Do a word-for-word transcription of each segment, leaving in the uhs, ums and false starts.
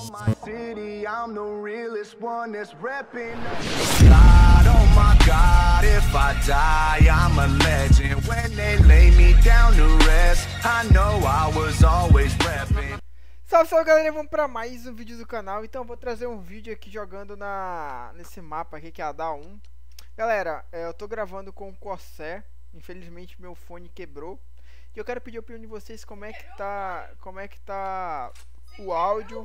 my city, I'm the realest one that's repping. God, oh my God, if I die, I'm a legend. When they lay me down to rest, I know I was always repping. Salve, salve galera, vamos pra mais um vídeo do canal. Então eu vou trazer um vídeo aqui jogando na nesse mapa aqui que é a D A um. Galera, é, eu tô gravando com o Corsair. Infelizmente meu fone quebrou. E eu quero pedir a opinião de vocês como é que tá, como é que tá o áudio.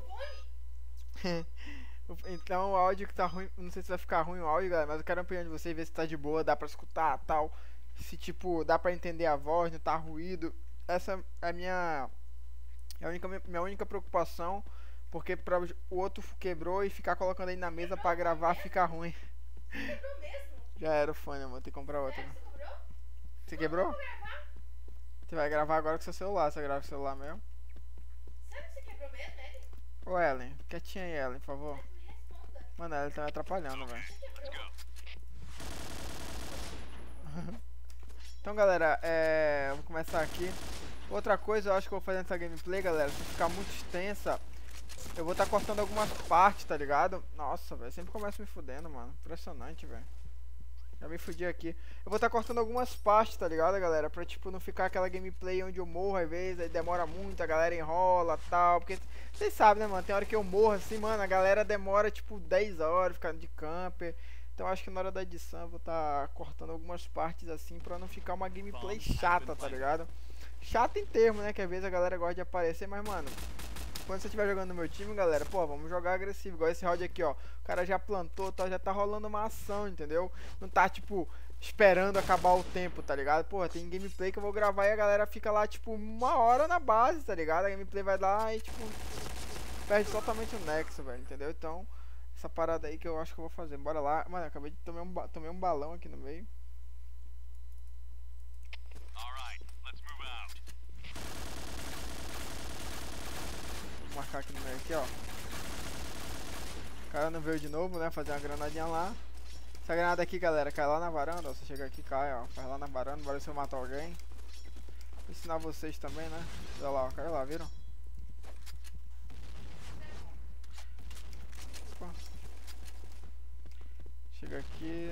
Então o áudio que tá ruim, não sei se vai ficar ruim o áudio, galera, mas eu quero a opinião de vocês, ver se tá de boa, dá pra escutar, tal. Se tipo, dá pra entender a voz, não tá ruído. Essa é a minha É a única, minha única preocupação, porque pra, o outro quebrou e ficar colocando aí na mesa pra gravar fica ruim. Quebrou mesmo? Já era o fone, amor, tem que comprar outro. Sério, você quebrou? Você quebrou? Eu vou gravar. Você vai gravar agora com seu celular, você grava com o celular mesmo? Sério que você quebrou mesmo, ele? Ô Ellen, quietinha aí, Ellen, por favor. Mas me responda. Mano, ela tá me atrapalhando, velho. Você quebrou? Então galera, é... eu vou começar aqui. Outra coisa, eu acho que eu vou fazer nessa gameplay, galera, se ficar muito extensa, eu vou estar tá cortando algumas partes, tá ligado? Nossa, velho, sempre começa me fudendo, mano. Impressionante, velho. Já me fudi aqui. Eu vou estar tá cortando algumas partes, tá ligado, galera? Pra, tipo, não ficar aquela gameplay onde eu morro às vezes, aí demora muito, a galera enrola e tal. Porque, vocês sabem, né, mano? Tem hora que eu morro assim, mano, a galera demora, tipo, dez horas ficando de camper. Então acho que na hora da edição eu vou estar tá cortando algumas partes assim pra não ficar uma gameplay chata, tá ligado? Chata em termo, né? Que às vezes a galera gosta de aparecer, mas mano, quando você estiver jogando no meu time, galera, pô, vamos jogar agressivo. Igual esse round aqui, ó. O cara já plantou, tá, já tá rolando uma ação, entendeu? Não tá, tipo, esperando acabar o tempo, tá ligado? Pô, tem gameplay que eu vou gravar e a galera fica lá, tipo, uma hora na base, tá ligado? A gameplay vai lá e, tipo, perde totalmente o nexo, velho, entendeu? Então, essa parada aí que eu acho que eu vou fazer. Bora lá. Mano, eu acabei de tomar um, ba tomei um balão aqui no meio. Vou marcar aqui no meio aqui, ó. O cara não veio de novo, né? Fazer uma granadinha lá. Essa granada aqui, galera, cai lá na varanda. Ó. Você chega aqui, cai, ó. Faz lá na varanda. Bora se eu matar alguém. Vou ensinar vocês também, né? Olha lá, ó. Caiu lá, viram? Opa. Chega aqui.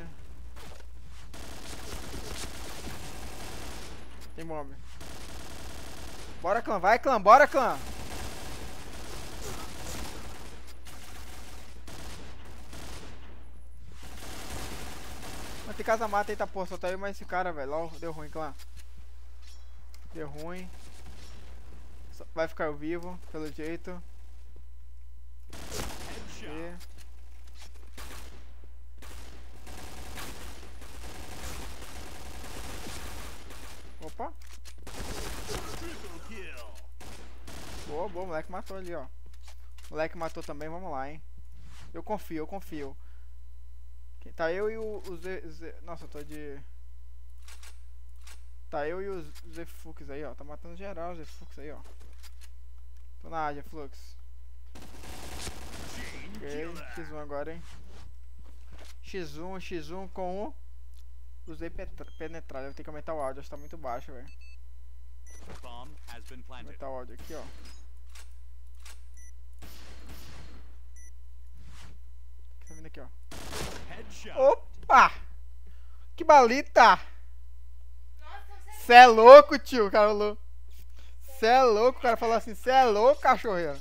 Tem mob. Bora, clã. Vai, clã. Bora, clã. Mas tem casa mata, eita porra. Só tá eu mais esse cara, velho. Deu ruim, clã. Deu ruim. Vai ficar eu vivo, pelo jeito. E... Opa. Boa, boa, o moleque matou ali, ó. O moleque matou também, vamos lá, hein. Eu confio, eu confio. Tá eu e o, o Z, Z... Nossa, eu tô de... Tá eu e o Z-Flux aí, ó. Tá matando geral o Z-Flux aí, ó. Tô na área, Flux. Ok, X um agora, hein. X um, X um com o... Usei penetrar, eu tenho que aumentar o áudio, acho que tá muito baixo, velho. Aumentar o áudio aqui, ó. Tá vindo aqui, ó. Opa! Que balita! Cê é louco, tio, cara falou. Cê é louco, o cara falou assim, cê é louco, cachorreiro.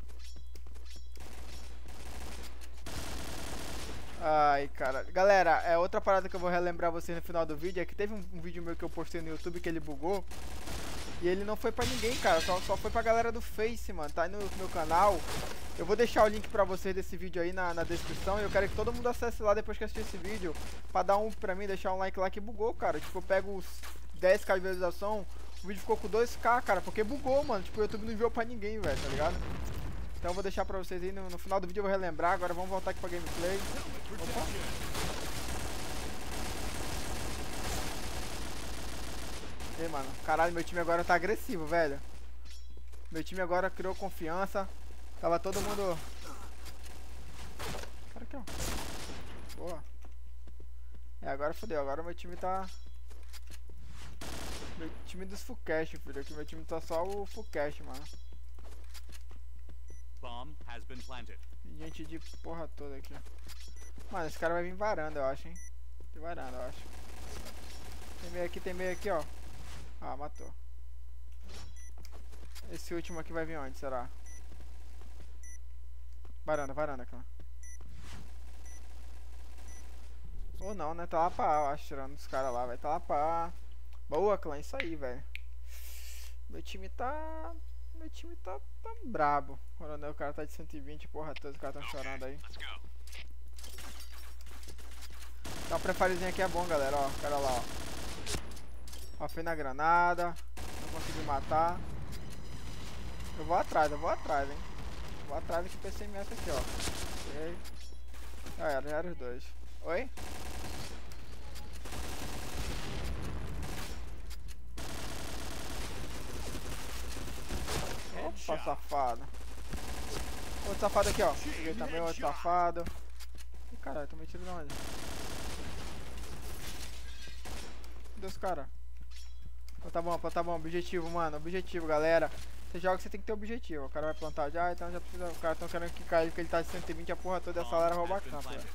Ai, cara. Galera, é outra parada que eu vou relembrar vocês no final do vídeo é que teve um, um vídeo meu que eu postei no YouTube que ele bugou. E ele não foi pra ninguém, cara. Só, só foi pra galera do Face, mano. Tá aí no meu canal. Eu vou deixar o link pra vocês desse vídeo aí na, na descrição. E eu quero que todo mundo acesse lá depois que assistir esse vídeo. Pra dar um pra mim, deixar um like lá que bugou, cara. Tipo, eu pego os dez K de visualização. O vídeo ficou com dois K, cara. Porque bugou, mano. Tipo, o YouTube não enviou pra ninguém, velho, tá ligado? Então eu vou deixar pra vocês aí no, no final do vídeo, eu vou relembrar. Agora vamos voltar aqui pra gameplay. Opa. E aí, mano, caralho, meu time agora tá agressivo, velho. Meu time agora criou confiança. Tava todo mundo... Cara aqui, ó. Boa. É, agora fodeu, agora meu time tá... Meu time dos full cash, filho. Aqui meu time tá só o full cash, mano. Bomb has been planted. Tem gente de porra toda aqui. Mano, esse cara vai vir varanda, eu acho, hein. De varanda, eu acho. Tem meio aqui, tem meio aqui, ó. Ah, matou. Esse último aqui vai vir onde, será? Varanda, varanda, clã. Ou não, né? Tá lá pra A, eu acho, tirando os caras lá, vai. Tá lá pra A. Boa, clã, isso aí, velho. Meu time tá... Meu time tá, tá brabo. Coronel, o cara tá de cento e vinte, porra, todos os caras tão chorando aí. Então, o prefarizinho aqui é bom, galera, ó. O cara lá, ó. Ó, foi na granada. Não consegui matar. Eu vou atrás, eu vou atrás, hein. Vou atrás desse P C M S aqui, ó. Ok. Já era, já era os dois. Oi? Opa, safado. Outro safado aqui, ó. Peguei também outro safado. Ih, caralho, tomei tiro de onde? Cadê os caras? Pô, tá bom, pô, tá bom. Objetivo, mano. Objetivo, galera. Você joga, você tem que ter objetivo. O cara vai plantar já, então já precisa. O cara tão querendo que caia porque ele tá de cento e vinte, a porra toda. Essa galera rouba campo, velho.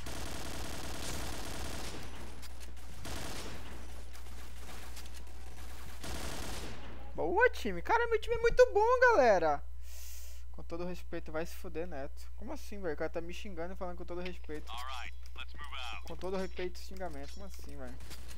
Boa, time. Cara, meu time é muito bom, galera. Com todo respeito, vai se fuder, Neto. Como assim, velho? O cara tá me xingando e falando com todo respeito. Com todo respeito e xingamento. Como assim, velho?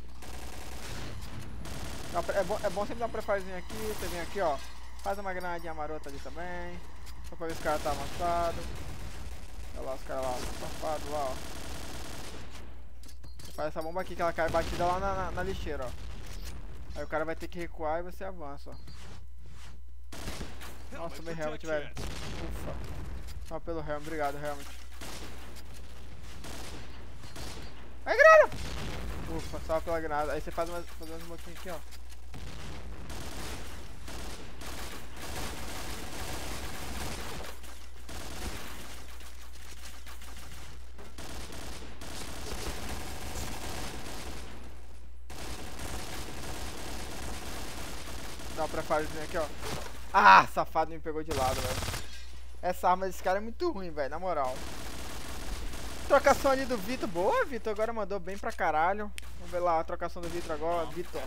É bom, é bom sempre dar um preparazinho aqui. Você vem aqui, ó. Faz uma granadinha marota ali também. Só pra ver se o cara tá avançado. Olha lá os caras lá, safado lá, ó. Você faz essa bomba aqui que ela cai batida lá na, na, na lixeira, ó. Aí o cara vai ter que recuar e você avança, ó. Nossa, tomei helmet, velho. Ufa. Só pelo helmet, obrigado, helmet. Ai, granada! Ufa, só pela granada. Aí você faz umas, faz umas moquinhas aqui, ó. Dá um preparozinho aqui, ó. Ah, safado me pegou de lado, velho. Essa arma desse cara é muito ruim, velho, na moral. Trocação ali do Vitor. Boa, Vitor. Agora mandou bem pra caralho. Vamos ver lá a trocação do Vitor agora. Vitor.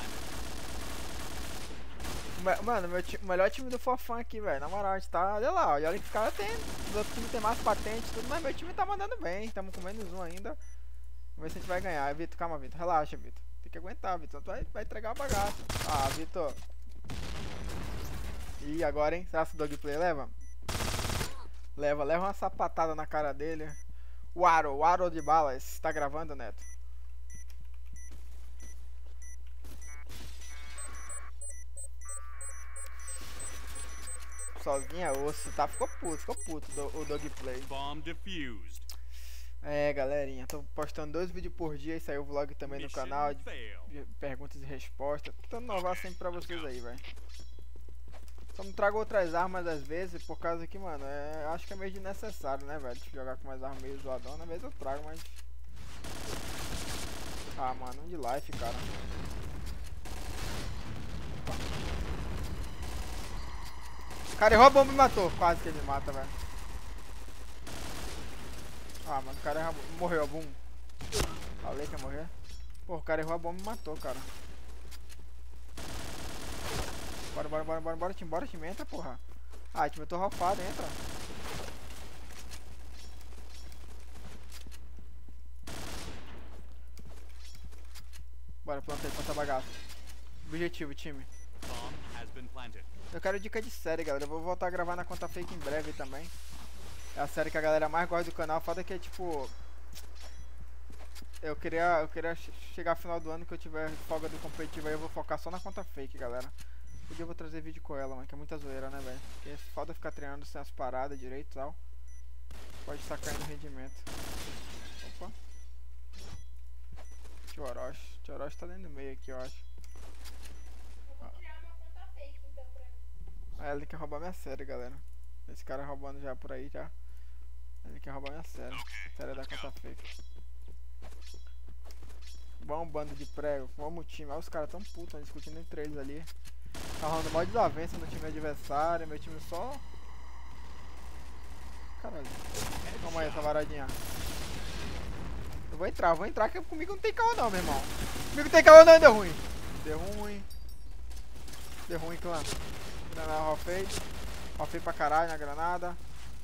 Mano, meu o melhor time do Fofão aqui, velho. Na moral, a gente tá. Olha lá, olha que os caras tem. Os outros times tem mais patente tudo, mas meu time tá mandando bem. Tamo com menos um ainda. Vamos ver se a gente vai ganhar. Vitor, calma, Vitor. Relaxa, Vitor. Tem que aguentar, Vitor. Tu vai, vai entregar a bagaça. Ah, Vitor. Ih, agora, hein? Será que o Dogplay leva? Leva, leva uma sapatada na cara dele. O Aro, o Aro de balas. Tá gravando, Neto? Sozinha osso, tá? Ficou puto, ficou puto do, o Dogplay. Bomb defused. É, galerinha, tô postando dois vídeos por dia e saiu o vlog também no canal de, de perguntas e respostas. Tô inovar sempre pra vocês aí, velho. Só não trago outras armas às vezes, por causa que, mano, é, acho que é meio desnecessário, né, velho? Jogar com mais armas meio zoadona, às vezes eu trago, mas... Ah, mano, um de life, cara. O cara errou a bomba e me matou. Quase que ele me mata, velho. Ah, mano, o cara errou... morreu, boom. Falei que ia morrer. Pô, o cara errou a bomba e me matou, cara. Bora, bora, bora, bora, bora, time, bora, time, entra, porra. Ah, time, eu tô rofado, entra. Bora, plantei, planta bagaço. Objetivo, time. Eu quero dica de série, galera. Eu vou voltar a gravar na conta fake em breve também. É a série que a galera mais gosta do canal. Foda que é tipo... Eu queria, eu queria chegar ao final do ano que eu tiver folga do competitivo aí, eu vou focar só na conta fake, galera. Hoje eu vou trazer vídeo com ela, mano, que é muita zoeira, né, velho? Porque é foda ficar treinando sem as paradas direito e tal. Pode estar caindo rendimento. Opa. Tio Orochi. Tio Orochi tá dentro do meio aqui, eu acho. Eu vou criar uma conta fake então pra mim. Ah, ele quer roubar minha série, galera. Esse cara roubando já por aí, já. Ele quer roubar minha série. Série da conta fake. Bom bando de prego. Vamos time. Olha os caras tão putos, discutindo entre eles ali. Tá rolando mó desavença no time adversário. Meu time só velho. Toma aí essa varadinha. Eu vou entrar, vou entrar, que comigo não tem caô não, meu irmão. Comigo não tem caô não, deu ruim. Deu ruim. Deu ruim, clã. Granada rofei. Rofei pra caralho na granada.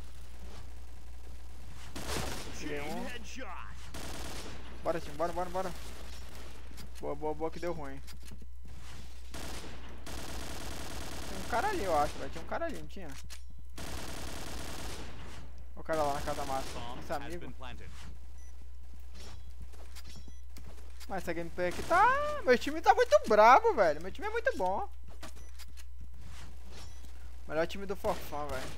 Tirei um. Bora, time, bora, bora, bora. Boa, boa, boa, que deu ruim. Tem um cara ali, eu acho, velho. Tinha um cara ali, não tinha? O cara lá na casa mata. Esse amigo. Mas essa gameplay aqui tá... Meu time tá muito brabo, velho. Meu time é muito bom. Melhor time do Forfã, velho.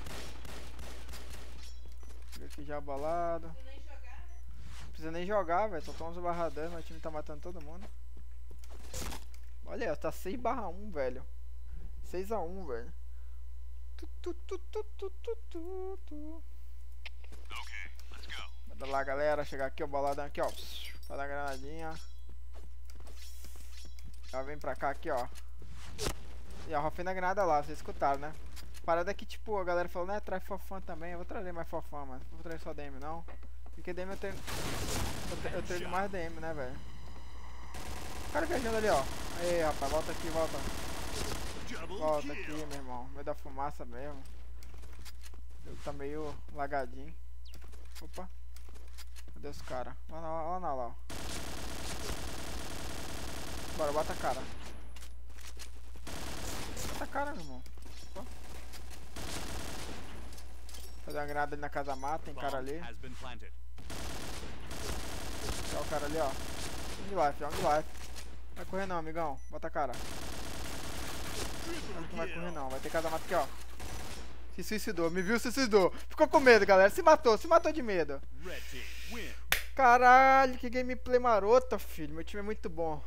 Aqui já abalado. Não nem jogar, né? Não precisa nem jogar, velho. Só tô onze barra dez. Meu time tá matando todo mundo. Olha aí, tá seis barra um, velho. seis a um, velho. Tu, tu, tu, tu, tu, tu, tu, tu. Manda lá, galera. Chegar aqui, ó. Boladão aqui, ó. Pra dar granadinha. Já vem pra cá aqui, ó. E a Rofei na granada lá, vocês escutaram, né? Parada que, tipo, a galera falou, né? Traz Forfã também. Eu vou trazer mais Forfã, mano. Não vou trazer só D M, não. Porque D M eu tenho. Eu, te, eu treino mais D M, né, velho? O cara viajando ali, ó. Aí, rapaz, volta aqui, volta. Volta aqui, meu irmão. Meio da fumaça mesmo. Ele tá meio lagadinho. Opa. Cadê os caras? Lá na lá, lá, lá, ó. Bora, bota a cara. Bota a cara, meu irmão. Opa. Fazer uma granada ali na casa mata, tem cara ali. Olha o cara ali, ó. Um de life, um de life. Vai correr não, amigão. Bota a cara. Não vai correr não, vai ter casa mata aqui, ó. Se suicidou, me viu, se suicidou. Ficou com medo, galera. Se matou, se matou de medo. Caralho, que gameplay marota, filho. Meu time é muito bom.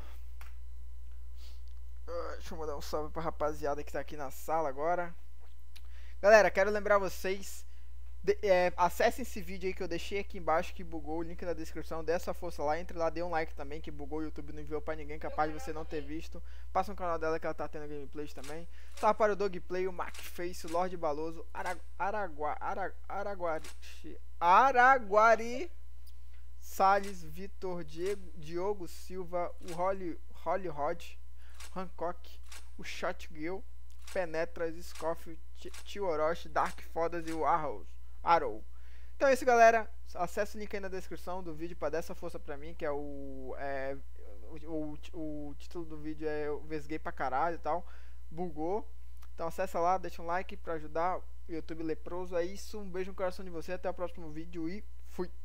Deixa eu mandar um salve pra rapaziada que tá aqui na sala agora. Galera, quero lembrar vocês, de, é, acessem esse vídeo aí que eu deixei aqui embaixo, que bugou, o link na descrição, dê essa força lá, entre lá, dê um like também, que bugou, o YouTube não enviou pra ninguém, capaz de você não ter visto. Passa no canal dela que ela tá tendo gameplays também. Salve para o Dogplay, o Macface, o Lorde Baloso, Arag Aragua Arag Araguari Araguari Salles, Vitor, Diego, Diogo Silva, o Holly, Holly Rod, Hancock, o Shot Girl, Penetras, Scofield, Tio Orochi, Dark Fodas e o Arrows, Arrow. Então é isso, galera. Acesse o link aí na descrição do vídeo para dar essa força pra mim, que é o, é, o, o, o título do vídeo é eu vesguei pra caralho e tal, bugou. Então acessa lá, deixa um like pra ajudar o YouTube leproso. É isso, um beijo no coração de você, até o próximo vídeo e fui!